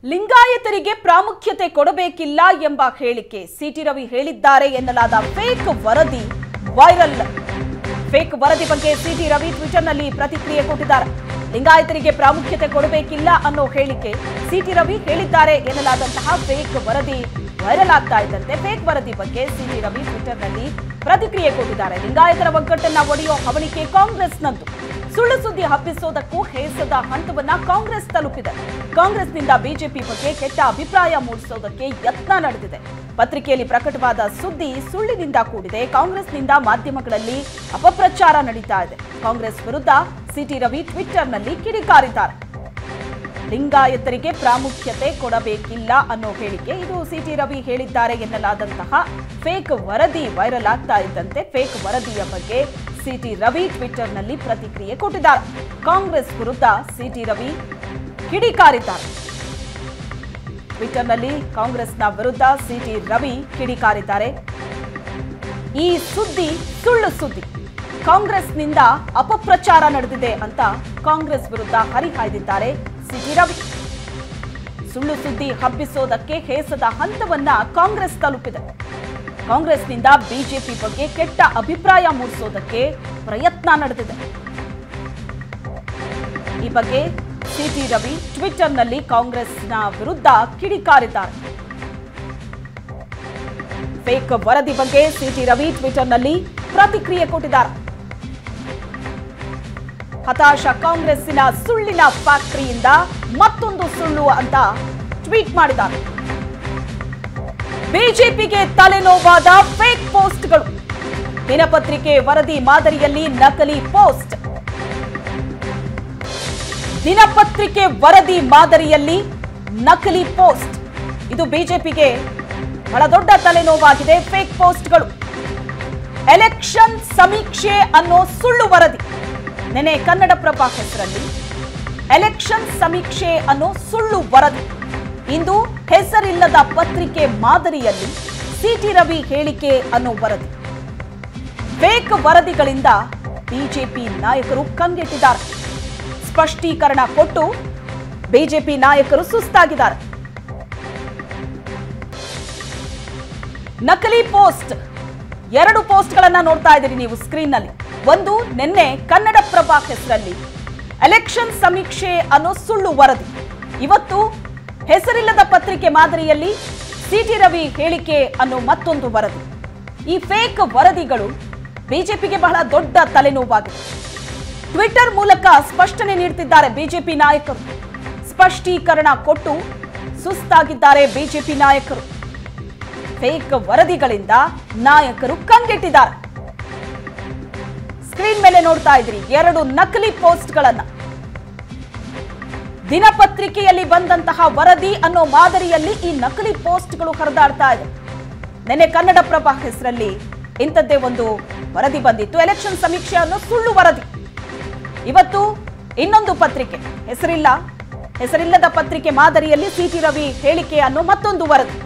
ಲಿಂಗಾಯತರಿಗೆ ಪ್ರಾಮುಖ್ಯತೆ ಕೊಡಬೇಕಿಲ್ಲ ಎಂಬ ಹೇಳಿಕೆ ಸಿಟಿ ರವಿ ಹೇಳಿದ್ದಾರೆ ಎನ್ನಲಾದ ಫೇಕ್ ವರದಿ ವೈರಲ್. ಫೇಕ್ ವರದಿ ಬಗ್ಗೆ ಸಿಟಿ ರವಿ ಟ್ವಿಟರ್ನಲ್ಲಿ ಪ್ರತಿಕ್ರಿಯೆ ಕೊಟ್ಟಿದ್ದಾರೆ. ಲಿಂಗಾಯತರಿಗೆ ಪ್ರಾಮುಖ್ಯತೆ ಕೊಡಬೇಕಿಲ್ಲ ಅನ್ನೋ ಹೇಳಿಕೆ ಸಿಟಿ ರವಿ ಹೇಳಿದ್ದಾರೆ ಎನ್ನಲಾದಂತಹ ಫೇಕ್ ವರದಿ ವೈರಲ್ ಆಗ್ತಾ ಇದ್ದಂತೆ ಫೇಕ್ ವರದಿ ಬಗ್ಗೆ ಸಿಟಿ ರವಿ ಟ್ವಿಟರ್ನಲ್ಲಿ ಪ್ರತಿಕ್ರಿಯೆ ಕೊಟ್ಟಿದ್ದಾರೆ. ಲಿಂಗಾಯತರ ಒಗ್ಗಟ್ಟನ್ನ ಒಡೆಯೋ ಹವಣಿಕೆ ಕಾಂಗ್ರೆಸ್ನದ್ದು. ಸುಳ್ಳು ಸುದ್ದಿ ಹಬ್ಬಿಸೋದಕ್ಕೂ ಹೇಸದ ಹಂತವನ್ನ ಕಾಂಗ್ರೆಸ್ ತಲುಪಿದೆ. ಕಾಂಗ್ರೆಸ್ನಿಂದ ಬಿಜೆಪಿ ಬಗ್ಗೆ ಕೆಟ್ಟ ಅಭಿಪ್ರಾಯ ಮೂಡಿಸೋದಕ್ಕೆ ಯತ್ನ ನಡೆದಿದೆ. ಪತ್ರಿಕೆಯಲ್ಲಿ ಪ್ರಕಟವಾದ ಸುದ್ದಿ ಸುಳ್ಳಿನಿಂದ ಕೂಡಿದೆ. ಕಾಂಗ್ರೆಸ್ನಿಂದ ಮಾಧ್ಯಮಗಳಲ್ಲಿ ಅಪಪ್ರಚಾರ ನಡೀತಾ ಇದೆ. ಕಾಂಗ್ರೆಸ್ ವಿರುದ್ಧ ಸಿಟಿ ರವಿ ಟ್ವಿಟರ್ನಲ್ಲಿ ಕಿಡಿಕಾರಿದ್ದಾರೆ. ಲಿಂಗಾಯತರಿಗೆ ಪ್ರಾಮುಖ್ಯತೆ ಕೊಡಬೇಕಿಲ್ಲ ಅನ್ನೋ ಹೇಳಿಕೆ ಇದು ಸಿಟಿ ರವಿ ಹೇಳಿದ್ದಾರೆ ಎನ್ನಲಾದಂತಹ ಫೇಕ್ ವರದಿ ವೈರಲ್ ಆಗ್ತಾ ಇದ್ದಂತೆ ಫೇಕ್ ವರದಿಯ ಬಗ್ಗೆ ಸಿಟಿ ರವಿ ಟ್ವಿಟರ್ನಲ್ಲಿ ಪ್ರತಿಕ್ರಿಯೆ ಕೊಟ್ಟಿದ್ದಾರೆ. ಕಾಂಗ್ರೆಸ್ ವಿರುದ್ಧ ಸಿಟಿ ರವಿ ಕಿಡಿಕಾರಿದ್ದಾರೆ. ಟ್ವಿಟರ್ನಲ್ಲಿ ಕಾಂಗ್ರೆಸ್ನ ವಿರುದ್ಧ ಸಿಟಿ ರವಿ ಕಿಡಿಕಾರಿದ್ದಾರೆ. ಈ ಸುದ್ದಿ ಸುಳ್ಳು ಸುದ್ದಿ, ಕಾಂಗ್ರೆಸ್ನಿಂದ ಅಪಪ್ರಚಾರ ನಡೆದಿದೆ ಅಂತ ಕಾಂಗ್ರೆಸ್ ವಿರುದ್ಧ ಹರಿಹಾಯ್ದಿದ್ದಾರೆ ಸಿಟಿ ರವಿ. ಸುಳ್ಳು ಸುದ್ದಿ ಹಬ್ಬಿಸೋದಕ್ಕೆ ಹೇಸದ ಹಂತವನ್ನ ಕಾಂಗ್ರೆಸ್ ತಲುಪಿದೆ. ಕಾಂಗ್ರೆಸ್ನಿಂದ ಬಿಜೆಪಿ ಬಗ್ಗೆ ಕೆಟ್ಟ ಅಭಿಪ್ರಾಯ ಮೂಡಿಸೋದಕ್ಕೆ ಪ್ರಯತ್ನ ನಡೆದಿದೆ. ಈ ಬಗ್ಗೆ ಸಿಟಿ ರವಿ ಟ್ವಿಟರ್ನಲ್ಲಿ ಕಾಂಗ್ರೆಸ್ನ ವಿರುದ್ಧ ಕಿಡಿಕಾರಿದ್ದಾರೆ. ಫೇಕ್ ವರದಿ ಬಗ್ಗೆ ಸಿಟಿ ರವಿ ಟ್ವಿಟರ್ನಲ್ಲಿ ಪ್ರತಿಕ್ರಿಯೆ ಕೊಟ್ಟಿದ್ದಾರೆ. ಹತಾಶ ಕಾಂಗ್ರೆಸ್ಸಿನ ಸುಳ್ಳಿನ ಫ್ಯಾಕ್ಟರಿಯಿಂದ ಮತ್ತೊಂದು ಸುಳ್ಳು ಅಂತ ಟ್ವೀಟ್ ಮಾಡಿದ್ದಾರೆ. ಬಿಜೆಪಿಗೆ ತಲೆನೋವಾದ ಫೇಕ್ ಪೋಸ್ಟ್ಗಳು. ದಿನಪತ್ರಿಕೆ ವರದಿ ಮಾದರಿಯಲ್ಲಿ ನಕಲಿ ಪೋಸ್ಟ್. ದಿನಪತ್ರಿಕೆ ವರದಿ ಮಾದರಿಯಲ್ಲಿ ನಕಲಿ ಪೋಸ್ಟ್. ಇದು ಬಿಜೆಪಿಗೆ ಬಹಳ ದೊಡ್ಡ ತಲೆನೋವಾಗಿದೆ. ಫೇಕ್ ಪೋಸ್ಟ್ಗಳು. ಎಲೆಕ್ಷನ್ ಸಮೀಕ್ಷೆ ಅನ್ನೋ ಸುಳ್ಳು ವರದಿ. ನೆನೆ ಕನ್ನಡಪ್ರಭ ಹೆಸರಲ್ಲಿ ಎಲೆಕ್ಷನ್ ಸಮೀಕ್ಷೆ ಅನ್ನೋ ಸುಳ್ಳು ವರದಿ. ಇಂದು ಹೆಸರಿಲ್ಲದ ಪತ್ರಿಕೆ ಮಾದರಿಯಲ್ಲಿ ಸಿಟಿ ರವಿ ಹೇಳಿಕೆ ಅನ್ನೋ ವರದಿ. ಫೇಕ್ ವರದಿಗಳಿಂದ ಬಿಜೆಪಿ ನಾಯಕರು ಕಂಗೆಟ್ಟಿದ್ದಾರೆ. ಸ್ಪಷ್ಟೀಕರಣ ಕೊಟ್ಟು ಬಿಜೆಪಿ ನಾಯಕರು ಸುಸ್ತಾಗಿದ್ದಾರೆ. ನಕಲಿ ಪೋಸ್ಟ್. ಎರಡು ಪೋಸ್ಟ್ಗಳನ್ನ ನೋಡ್ತಾ ಇದ್ದೀರಿ ನೀವು ಸ್ಕ್ರೀನ್ ನಲ್ಲಿ. ಒಂದು ನಿನ್ನೆ ಕನ್ನಡಪ್ರಭ ಹೆಸರಲ್ಲಿ ಎಲೆಕ್ಷನ್ ಸಮೀಕ್ಷೆ ಅನ್ನೋ ಸುಳ್ಳು ವರದಿ. ಇವತ್ತು ಹೆಸರಿಲ್ಲದ ಪತ್ರಿಕೆ ಮಾದರಿಯಲ್ಲಿ ಸಿಟಿ ರವಿ ಹೇಳಿಕೆ ಅನ್ನೋ ಮತ್ತೊಂದು ವರದಿ. ಈ ಫೇಕ್ ವರದಿಗಳು ಬಿಜೆಪಿಗೆ ಬಹಳ ದೊಡ್ಡ ತಲೆನೋವಾಗಿದೆ. ಟ್ವಿಟರ್ ಮೂಲಕ ಸ್ಪಷ್ಟನೆ ನೀಡುತ್ತಿದ್ದಾರೆ ಬಿಜೆಪಿ ನಾಯಕರು. ಸ್ಪಷ್ಟೀಕರಣ ಕೊಟ್ಟು ಸುಸ್ತಾಗಿದ್ದಾರೆ ಬಿಜೆಪಿ ನಾಯಕರು. ಫೇಕ್ ವರದಿಗಳಿಂದ ನಾಯಕರು ಕಂಗೆಟ್ಟಿದ್ದಾರೆ. ಸ್ಕ್ರೀನ್ ಮೇಲೆ ನೋಡ್ತಾ ಇದ್ರಿ ಎರಡು ನಕಲಿ ಪೋಸ್ಟ್ಗಳನ್ನ. ದಿನಪತ್ರಿಕೆಯಲ್ಲಿ ಬಂದಂತಹ ವರದಿ ಅನ್ನೋ ಮಾದರಿಯಲ್ಲಿ ಈ ನಕಲಿ ಪೋಸ್ಟ್ಗಳು ಹರಿದಾಡ್ತಾ ಇದೆ. ನೆನ್ನೆ ಕನ್ನಡಪ್ರಭ ಹೆಸರಲ್ಲಿ ಇಂಥದ್ದೇ ಒಂದು ವರದಿ ಬಂದಿತ್ತು. ಎಲೆಕ್ಷನ್ ಸಮೀಕ್ಷೆ ಅನ್ನೋ ಸುಳ್ಳು ವರದಿ. ಇವತ್ತು ಇನ್ನೊಂದು ಪತ್ರಿಕೆ ಹೆಸರಿಲ್ಲದ ಪತ್ರಿಕೆ ಮಾದರಿಯಲ್ಲಿ ಸಿಟಿ ರವಿ ಹೇಳಿಕೆ ಅನ್ನೋ ಮತ್ತೊಂದು ವರದಿ.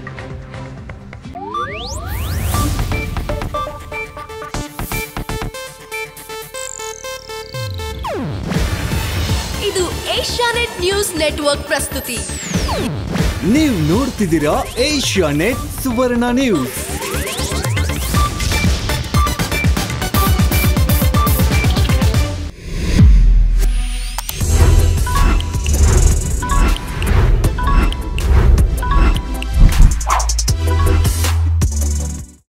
ಇದು ಏಷ್ಯಾನೆಟ್ ನ್ಯೂಸ್ ನೆಟ್ವರ್ಕ್ ಪ್ರಸ್ತುತಿ. ನೀವು ನೋಡ್ತಿದ್ದೀರಾ ಏಷ್ಯಾನೆಟ್ ಸುವರ್ಣ ನ್ಯೂಸ್.